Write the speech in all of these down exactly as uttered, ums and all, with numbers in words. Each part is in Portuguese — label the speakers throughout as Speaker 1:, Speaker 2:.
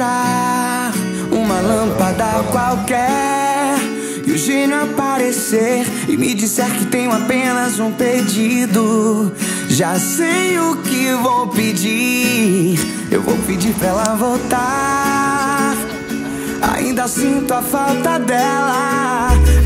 Speaker 1: encontrar uma lâmpada qualquer e o gênio aparecer e me disser que tenho apenas um pedido, já sei o que vou pedir. Eu vou pedir pra ela voltar. Ainda sinto a falta dela.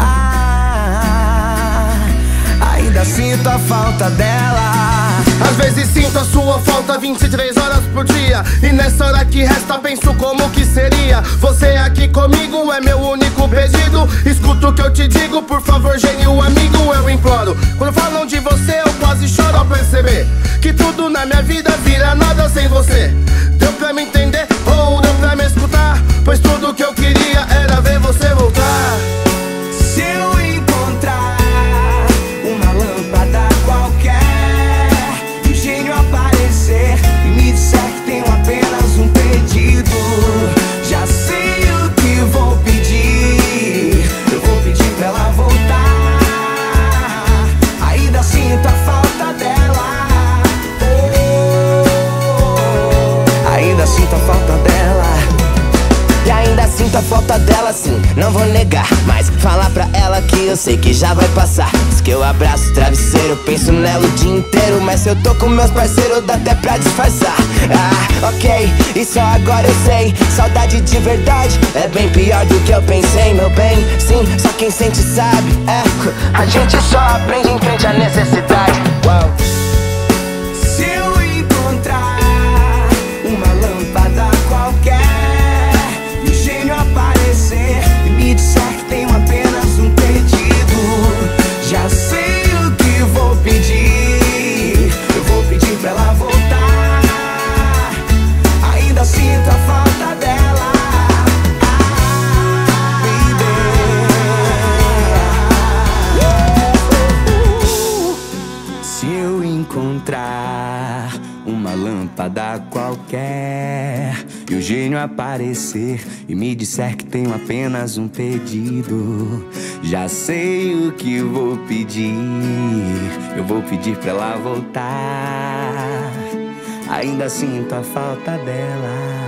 Speaker 1: Ah, ainda sinto a falta dela.
Speaker 2: Às vezes sinto a sua falta vinte e três horas por dia, e nessa hora que resta penso como que seria você aqui comigo, é meu único pedido. Escuta o que eu te digo, por favor, gênio amigo, eu imploro. Quando falam de você eu quase choro ao perceber que tudo na minha vida vira nada sem você. Deu pra me entender ou deu pra me escutar? Pois tudo que eu queria era ver você voltar.
Speaker 1: Se eu encontrar uma lâmpada qualquer e o gênio aparecer e me disser que tenho apenas um pedido, já sei o que vou pedir. Eu vou pedir pra ela voltar. Ainda sinto a falta dela. Oh, ainda sinto a falta dela.
Speaker 3: E ainda sinto a falta dela, sim, não vou negar, mas falar pra ela que eu sei que já vai passar. Diz que eu abraço o travesseiro, penso nela o dia inteiro, mas se eu tô com meus parceiros dá até pra disfarçar. Ah, ok, e só agora eu sei, saudade de verdade é bem pior do que eu pensei, meu bem. Sim, só quem sente sabe, é, a gente só aprende em frente à necessidade. Uau.
Speaker 1: Se eu encontrar uma lâmpada qualquer e o gênio aparecer e me disser que tenho apenas um pedido, já sei o que vou pedir. Eu vou pedir pra ela voltar. Ainda sinto a falta dela. Ah, baby. Se eu encontrar uma lâmpada qualquer e o gênio aparecer e me disser que tenho apenas um pedido, já sei o que vou pedir. Eu vou pedir pra ela voltar. Ainda sinto a falta dela.